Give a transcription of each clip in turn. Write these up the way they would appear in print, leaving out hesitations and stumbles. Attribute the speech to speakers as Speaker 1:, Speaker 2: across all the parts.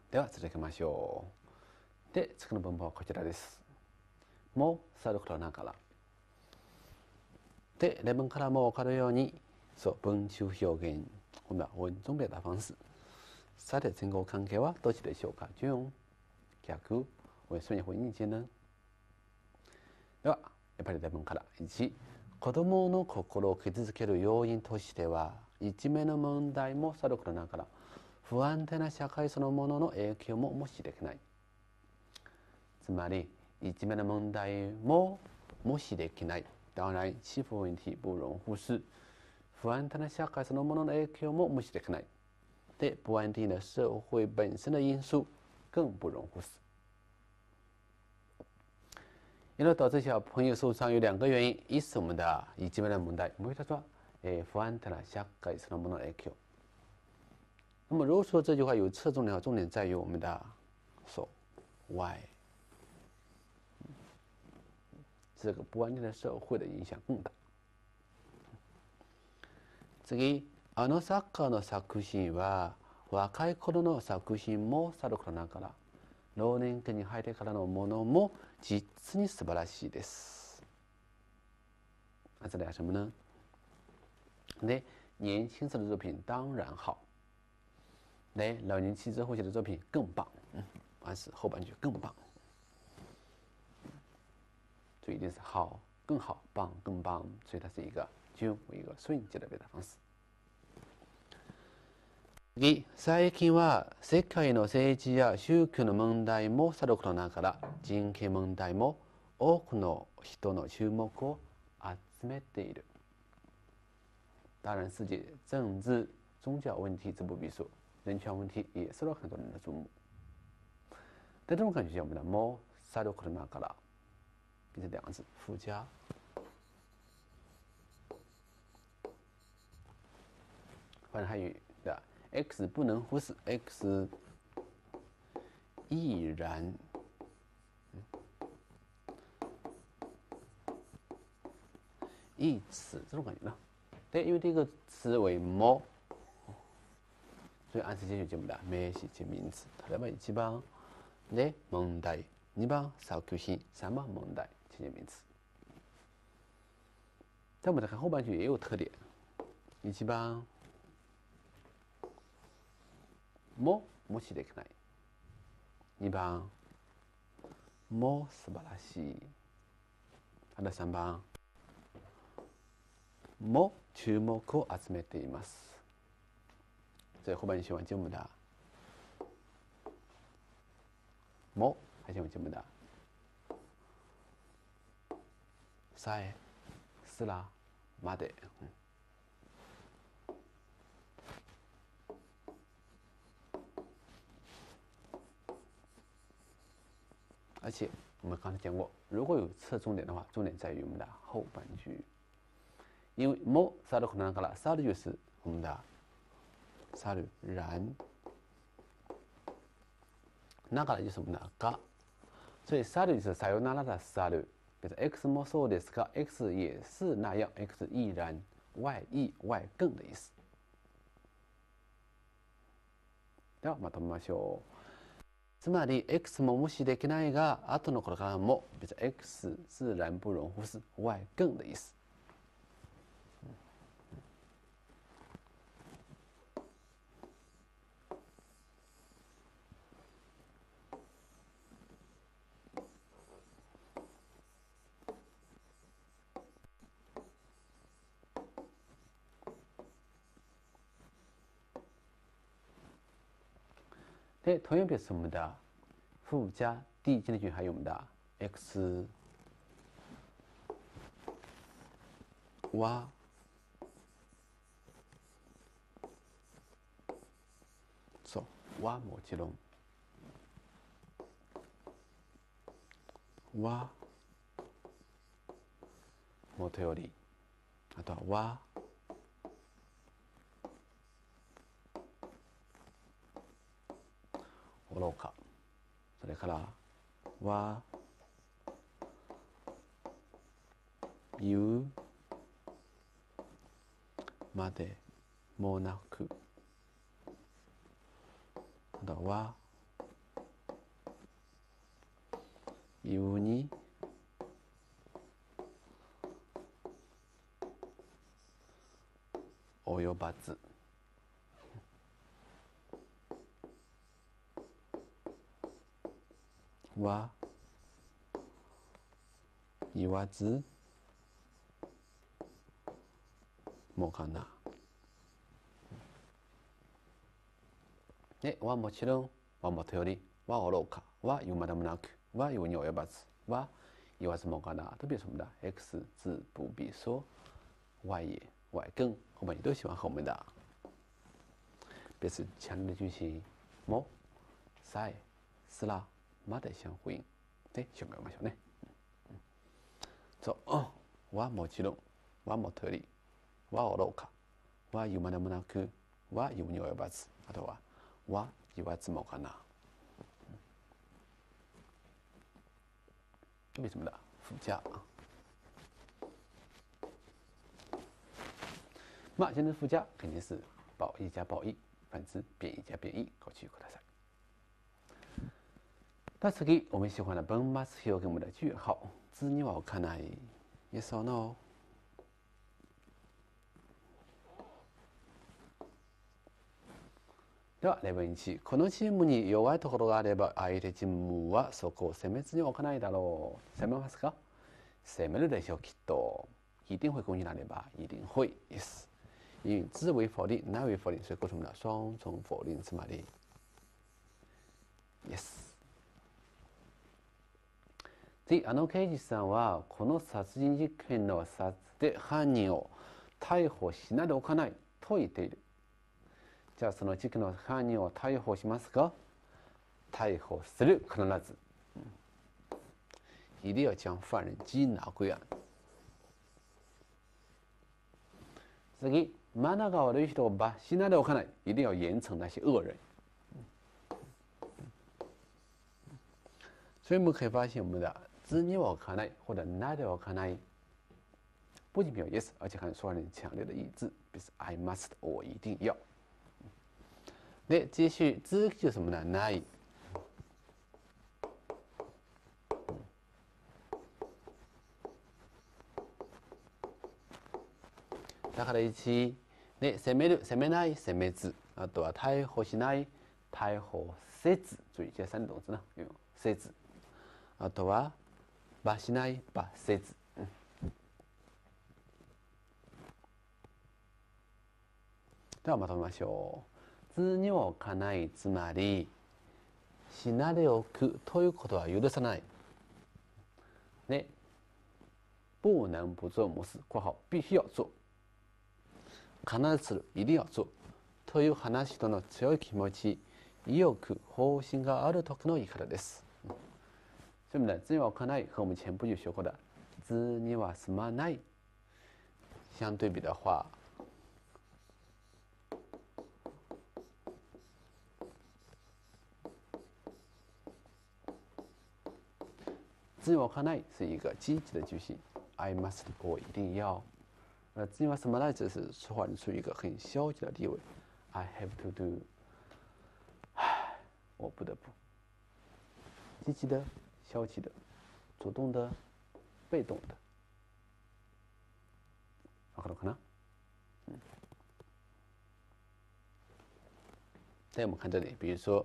Speaker 1: では続けましょう。で、次の文法はこちらです。もさることながら。で、例文からも分かるように、文中表現、我们文中表达方式。さて、前後関係はどっちでしょうか？準、逆、顺に回应呢？では、やっぱり例文から。1、子供の心を傷つける要因としては、いじめの問題もさることながら、不安定な社会そのものの影響も無視できない。つまり、いじめの問題も無視できない。当然，欺负问题不容忽视。不安定な社会そのものの影響も無視できない。で、不安定な社会本身的因素更不容忽视。因为导致小朋友受伤有2个原因，一是我们的いじめの問題，もう一つは不安定な社会そのものの影響。那么如果说这句话有侧重点的话，重点在于我们的why，这个不安定的社会的影響更大。次、あのサッカーの作品は若い頃の作品もさることながら、老年期に入ってからのものも実に素晴らしいです。这里什么呢？对，年轻时的作品当然好。对，老年期之后写的作品更棒。完是后半句更棒。所以一定是好、更好、棒、更棒，所以它是一个就一个瞬間的表達方式。次、最近は世界の政治や宗教の問題もさることながら、人権問題も多くの人の注目を集めている。当然，世界政治、宗教问题自不必说，人权问题也受到很多人的注目。在这种感觉下，我们的もさることながら变成2个字附加。反正汉语的 X 不能忽视 ，X 毅然。一此这种感觉呢？对，因为这个词为も，所以暗示接续节目的名詞及名詞。例えば1番で問題、2番作品、3番問題这些名詞。但我们再看后半句也有特点。1番も無視できない。2番も素晴らしい。あと3番も注目を集めています。所以后半句写完节目的も还写完节目的さえすらまで。而且我们刚才讲过，如果有侧重点的话，重点在于我们的后半句。因为もさることながら，さる就是我们的さる然，ながら就是我们的が，所以さる就是さよなら的さる。比如 X もそうですが ，X 也是那样 ，X 亦然，外亦外更的意思。ではまとめましょう。つまり X も無視できないが、後のこれからも別に X 自然不容忽視、外更的意思。で、同样表示我们的附加递进的句还有我们的 X ははもちろんはもとより、あとは愚か、それからは言うまでもなく、あとは比如に及ばず。は言わずもかな。ではもちろんはもとよりはおろうかは言うまでもなくは言うに及ばずは言わずもかな都别什么的 x 字不必说 y 也 y 更后面也都喜欢和我们的别是强烈的句型もさえすらまで相呼应で紹介しましょうね。そうはもちろんはもとよりはおろうかは言うまでもなくは言うに及ばずあとは言わずもかな。为什么的附加？嘛，现在附加肯定是褒义加褒义，反之贬义加贬义，ご注意ください。那次我们喜欢的本末表現我们的句号，図には置かない。Yes or no？では例文1、このチームに弱いところがあれば相手チームはそこを攻めずに置かないだろう。攻めますか？攻めるでしょうきっと。一定会攻击哪里吧？一定会。Yes。因为之为否定，那为否定，所以构成了双重否定つまり。Yes。次、刑事さんはこの殺人事件ので犯人を逮捕しないでおかないと言っている。じゃあその事件の犯人を逮捕しますか？逮捕する必ず。一定要将犯人缉拿归案。次、マナーが悪い人を罰しないでおかない。一定要严惩那些恶人。所以我们可以发现，我们的図には置かない或者ないで置かない，不仅没有 yes， 而且还说很强烈的意志，比如 I must， 我一定要。で继续続き就是什么呢？ない。だから1で攻める、攻めない、攻めず、あとは逮捕しない、逮捕せず。注意，这三种字呢，用せず。あとは罰しない、罰せず。ではまとめましょう。図には置かない、つまりしないでおくということは許さない。ね、不能不做模式（括号必须要做）。必ずする、一定要做という話との強い気持ち、意欲、方針がある時の言い方です。所以我们的図には置かない和我们前不久学过的図には住まない相对比的话，図には置かない是一个积极的句型 ，I must， 我一定要。図には住まない只是说话人处于一个很消极的地位 ，I have to do， 我不得不。积极的、消极的、主动的、被动的，わかるかな？对，我们看这里，比如说，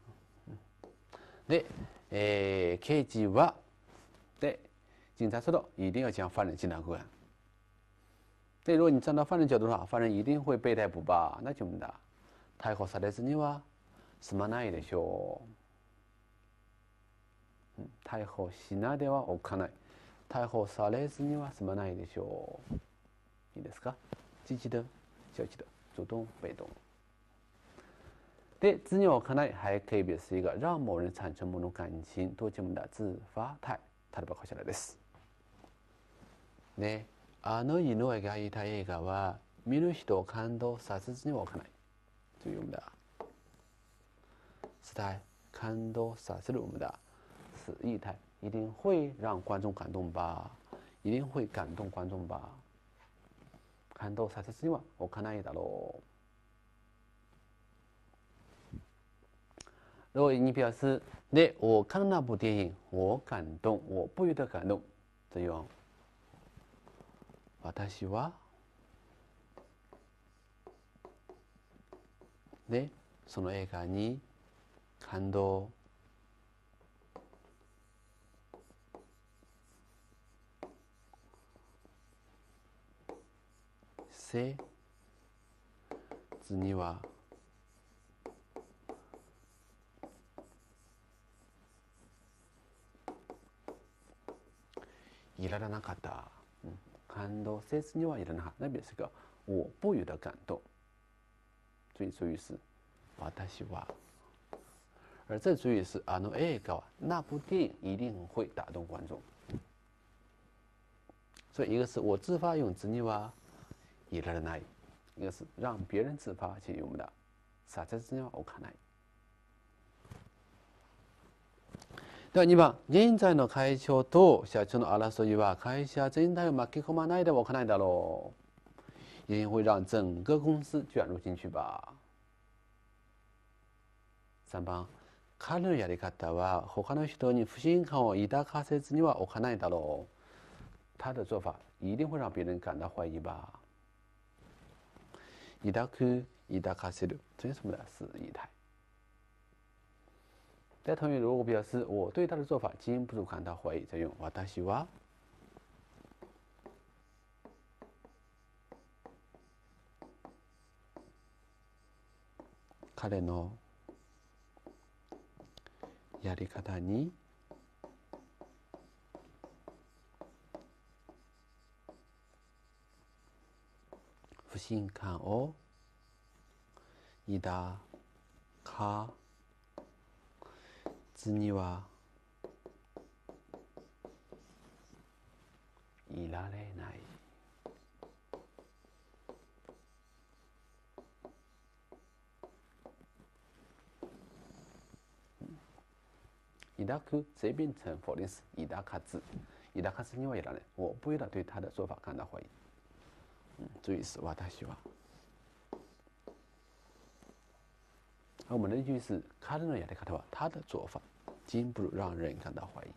Speaker 1: で、刑事は对警察说的，一定要将犯人缉拿归案。对，如果你站到犯人角度的话，犯人一定会被逮捕吧？那就没だ。逮捕されずには済まないでしょう。逮捕しないではおかない。逮捕されずには済まないでしょう。いいですか？积极的、消极的、主动、被动。对，図には置かない还可以表示一个让某人产生某种感情，多见我们的自发态。例えばこちらです。ね、井上が言いたい映画は見る人を感動させずには置かないという我们的态，感動させる我们的死意态，一定会让观众感动吧？一定会感动观众吧？感動させずには置かないだろう。 如果你表示네我看那部电影我感动我不由得感动这用私は네その映画に感動せずにはいらなかった。感動せずにはいらなかった。那表示个我不由得感动。注意主语是私は。而这主语是映画那部电影一定会打动观众。所以一个是我自发用自にはいらない，一个是让别人自发去用的させずには置かない。では2番、現在の会長と社長の争いは会社全体を巻き込まないではおかないだろう。一定会让整个公司卷入进去吧。3番、彼のやり方は他の人に不信感を抱かせずには置かないだろう。他的做法一定会让别人感到怀疑吧。抱く、抱かせる，这是什么的？是仪态。在同语如果表示我对他的做法禁不住感到怀疑，再用私は彼のやり方に不信感を抱かずにはいられない。抱く这变成否定式，抱かず，抱かずにはいらない。我不由得对他的做法感到怀疑。注意是私は。而我们的例句是彼のやり方は他的做法禁不住让人感到怀疑。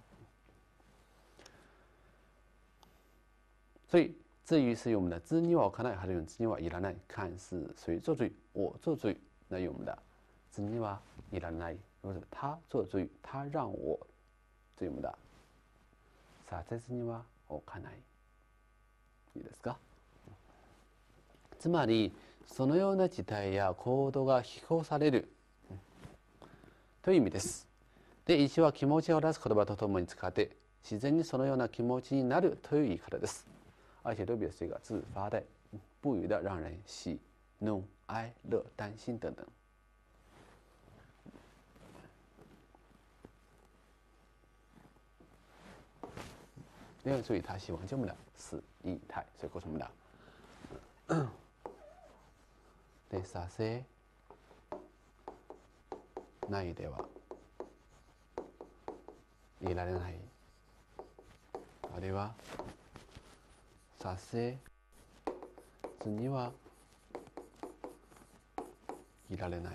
Speaker 1: 所以至于是用我们的自には置かない还是用自にはいらない，看是谁做主语，我做主语，那用我们的自にはいらない。如果是他做主语，他让我，这用我们的させずには置かない。いいですか？つまりそのような事態や行動が批評されるという意味です。で、一は気持ちを表す言葉とともに使って自然にそのような気持ちになるという言い方です。而且都表示一个自发的、不由得让人喜怒哀乐担心等等。因为所以他喜欢这么的是仪态，所以构成我们的でさせないではいられない。あるいはさせずにはいられない。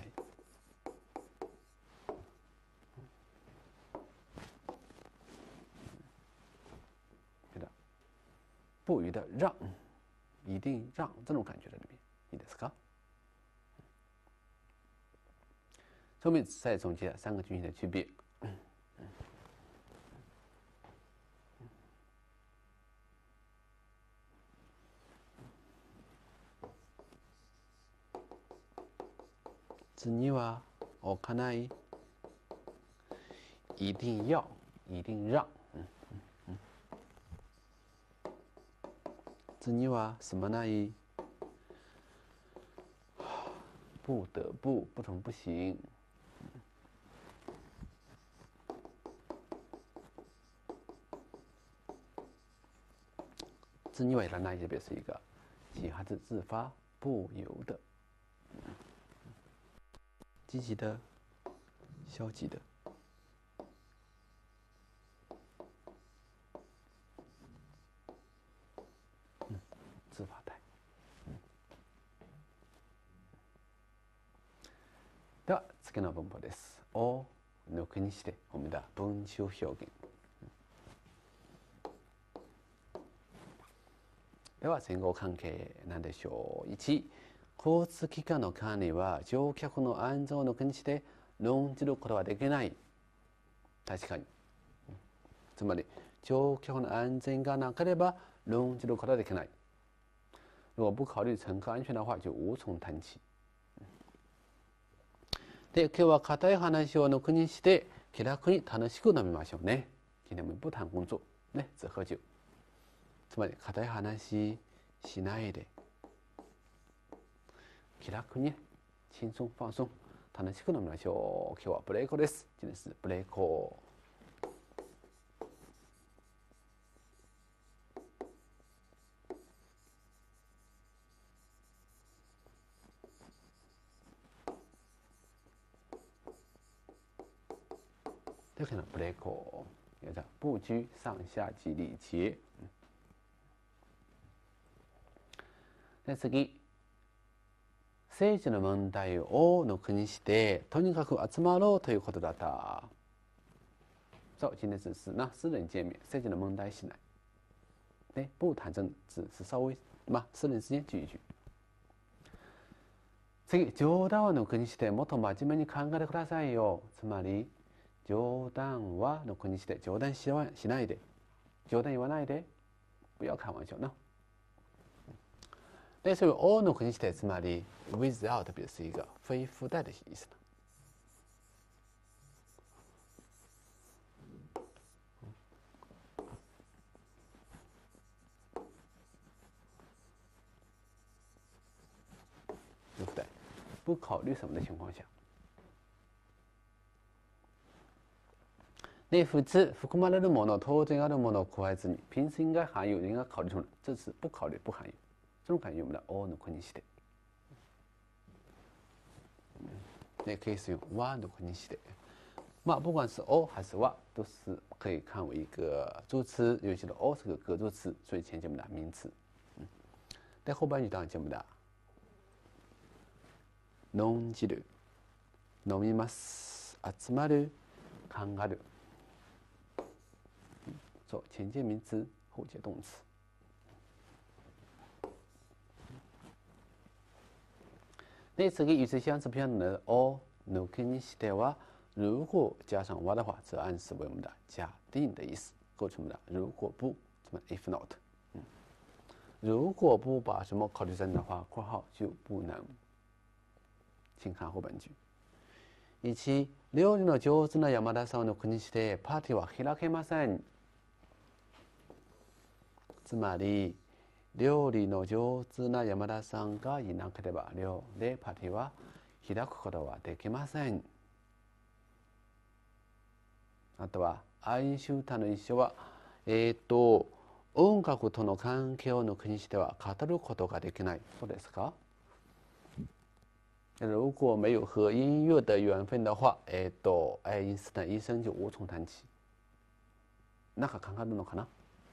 Speaker 1: 不由得让，一定让这种感觉在里面，いいですか？后面再总结三个句型的区别。自には置かない，一定要，一定让。自には什么ない，不得不，不成不行。自にはいらない就表示一个其他字自发不由的，积极的、消极的。自发态。では次けの文法です。を抜きにして我们的文中表現。では前後関係なんでしょう。1、交通機関の管理は乗客の安全を抜きにして論じることはできない。確かに。つまり乗客の安全がなければ論じることはできない。如果不考虑乘客安全的话，就无从談起。で、今日は硬い話を抜きにして気楽に楽しく飲みましょうね。今天我们不谈工作，ね、只喝酒。つまり硬い話しないで気楽に轻松放松楽しく飲みましょう。今日はブレイクです。今天是ブレイク。这个呢，ブレイク。也叫不拘上下及礼节。で次、政治の問題を抜きにしてとにかく集まろうということだった。そう、今天只是那私人见面，政治的問題しない。ね、不談政治，是稍微私人之間聚一聚。次、冗談を抜きにしてもっと真面目に考えてくださいよ。つまり冗談は抜きにして冗談しないで、冗談言わないで，不要开玩笑呢。但是を抜きにしてつまり without 表示一个非附带的意思。对不对？不考虑什么的情况下。で、普通含まれるもの、当然あるものを加えずに、平時应该含有，应该考虑出来，这次不考虑不含有，这种感觉我们的を抜きにして。也可以使用は抜きにして。不管是を还是は，都是可以看为一个助词，尤其的を是个格助词，所以前接我们的名詞。で、後半语当然接我们的論じる、飲みます、集まる、考える。そう、前接名詞、後接動詞。で、次与之相似偏的を抜きにしては，如果加上は的话，则暗示为我们的假定的意思，构成我们的如果不，什么 if not。如果不把什么考虑在内的话，括号就不能。请看後半句。1、料理の上手な山田さんを抜きにしてパーティーは開けません。つまり料理の上手な山田さんがいなければ寮でパーティーは開くことはできません。あとは哀愁他の一緒は音楽との関係を抜きにしては語ることができない。そうですか？如果没有和音乐的缘分的话，愛因斯坦医生就无从談起。なんか考えるのかな？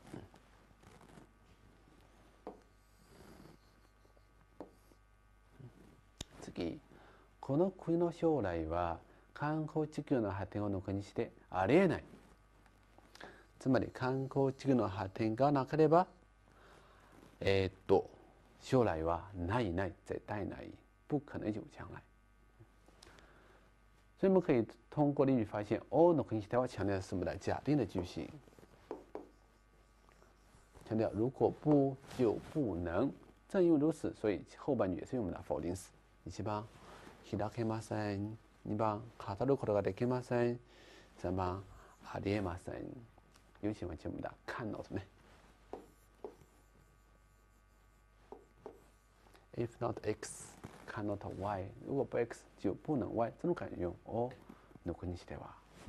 Speaker 1: 次、この国の将来は観光地区の発展を抜きにしてありえない。つまり観光地区の発展がなければ将来はないない絶対ない不可能有将来。所以我们可以通过例句发现，を抜きにしては强调什么的假定的句型，强调如果不就不能。正因为如此，所以后半句也是用我们的否定式。1番開けません、2番語ることができません、3番ありえません。尤其我们的看到呢 ，if not x cannot y， 如果不 x 就不能 y， 这种感觉用を抜きにしては。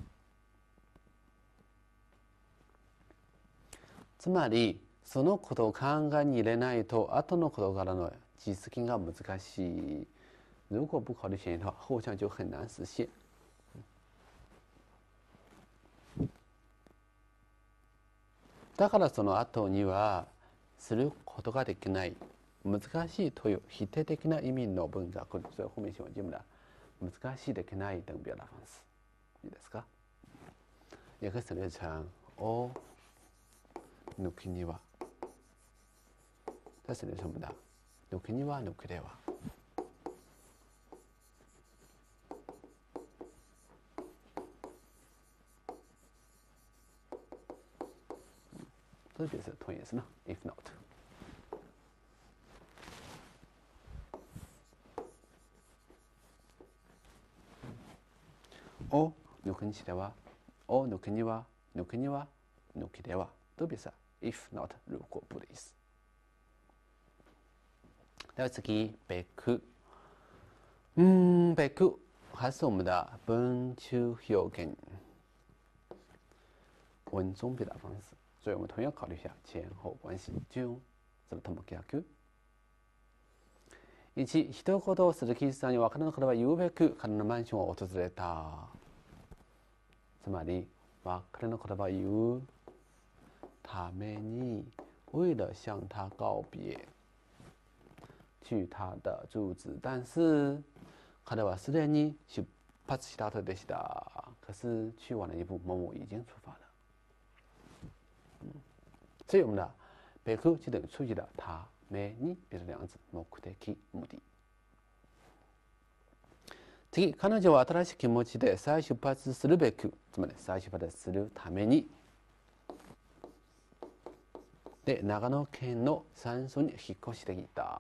Speaker 1: つまりそのことを考えに入れないと後のことからの実現が難しい。如果不考虑前因的话，后项就很难实现。だからその後にはすることができない、難しいという否定的な意味の文が来る。所以后面喜欢进入的難しいできない等表达方式，いいですか？也可以省略成を抜きには，再省略成什么的？抜きには抜きでは。这就是同义词呢 ，if not。を抜きにしては、を抜きには、抜きには、抜きでは。特别是 if not 如果不的意思。では次、べく。べく还是我们的文中表現，文中表达方式。所以我们同样考虑一下前後关系。順、それとも逆。1、一言鈴木さんには彼の彼は言うべく彼のマンションを訪れた。つまり、彼の彼は言うために、为了向他告别，去他的住址。但是，彼はすでに出発した後でした。可是去晚了一步，某某已经出发了。所以我们的べく就等于出去的ために变成两个字，目的、目的。次、彼女は新しい気持ちで再出発するべく、つまり再出発するために、で、長野県の山村に引っ越してきた。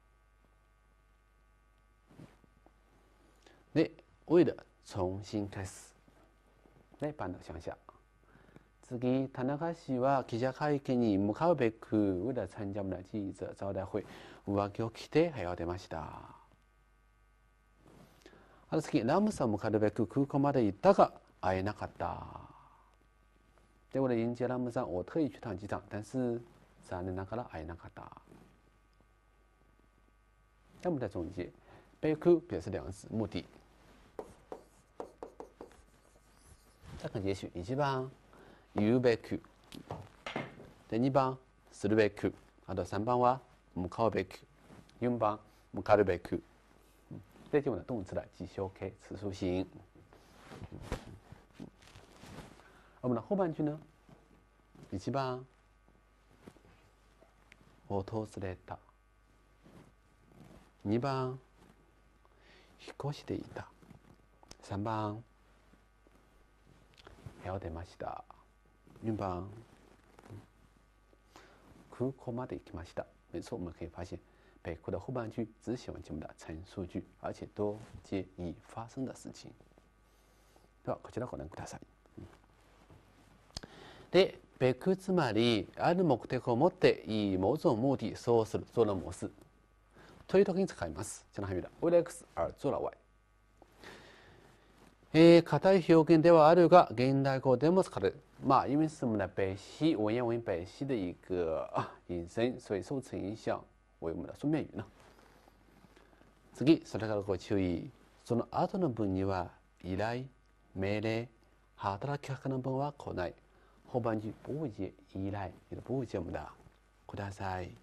Speaker 1: で、为了重新開始。で、搬到乡下。次、田中氏は記者会見に向かうべく、为了参加我们的記者招待会、上着を着て部屋を出ました。ある次、ラムさんを迎えるべく空港まで行ったが会えなかった。で、为了迎接ラムさん，我特意去趟机场，但是残念ながら会えなかった。那我们再总结，べく表示两个字，目的。再看节选1番。言うべく。で、2番、するべく。あと3番は、向かうべく。4番、向かるべく。这就是我们的动词的记修 K 词素形。我们的后半句呢？1番、訪れた。2番、引っ越していた。3番、部屋を出ました。4番、空港まで行きました。没错，我们可以发现，べく的后半句只写完节目的陈述句，而且都接已发生的事情。ではこちらご覧ください。で、べくつまりある目的を持って以某种目的そうする做了某事という時に使います。这样还有的为了 X 而做了 Y。硬い表現ではあるが現代語でも使われる。因为是我们的北西文言文北西的一个引申，所以受此影響为我们的书面语呢。次、それからご注意。その後の文には依頼、命令、働きかけの文は来ない。后半句不会接依赖，也不会接我们的ください，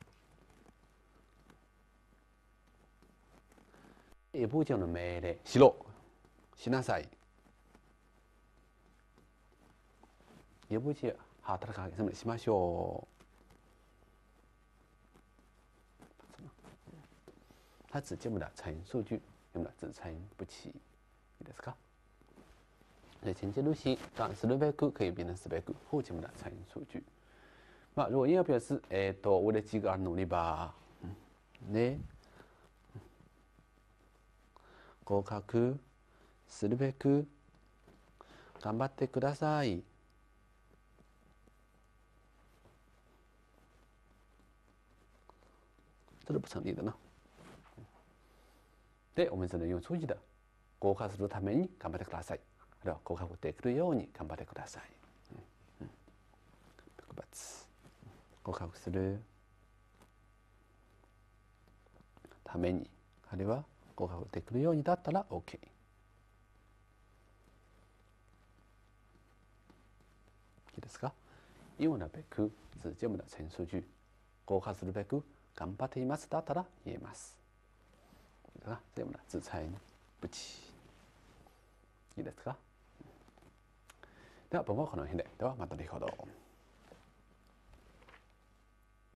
Speaker 1: 也不会接我们的命令しろ、しなさい。也不接働かせしましょう。它只接我们的陈述句，我们的只陈不起，いいですか？所以前接入形，当然するべく可以变成すべく，后接我们的陈述句。如果硬要表示，为了几个而努力吧。ね。合格するべく頑張ってください。这是不成立的呢。で、我们只能用初级的合格するために頑張ってください。あるいは合格できるように頑張ってください。合格するために、あるいは合格できるようにだったら OK。いいですか？因为呢べく是这么的陈述句，合格するべく頑張っていますだったら言えます。这样的自残不起。 いいですか？では、本はこの辺で。では、また後ほど。